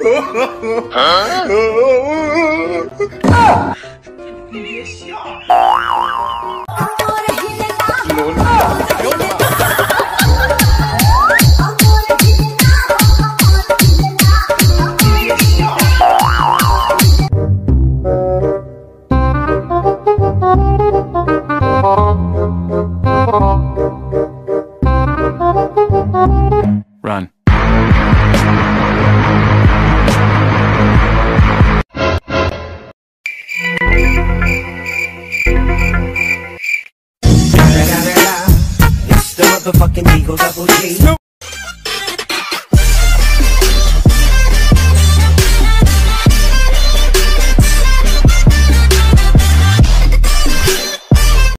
你别笑。 Run. It's the motherfucking Eagle Double G.